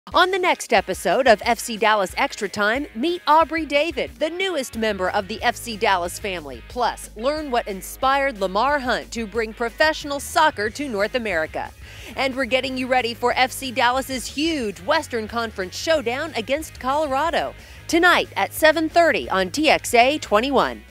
On the next episode of FC Dallas Extra Time, meet Aubrey David, the newest member of the FC Dallas family. Plus, learn what inspired Lamar Hunt to bring professional soccer to North America. And we're getting you ready for FC Dallas's huge Western Conference showdown against Colorado, tonight at 7:30 on TXA 21.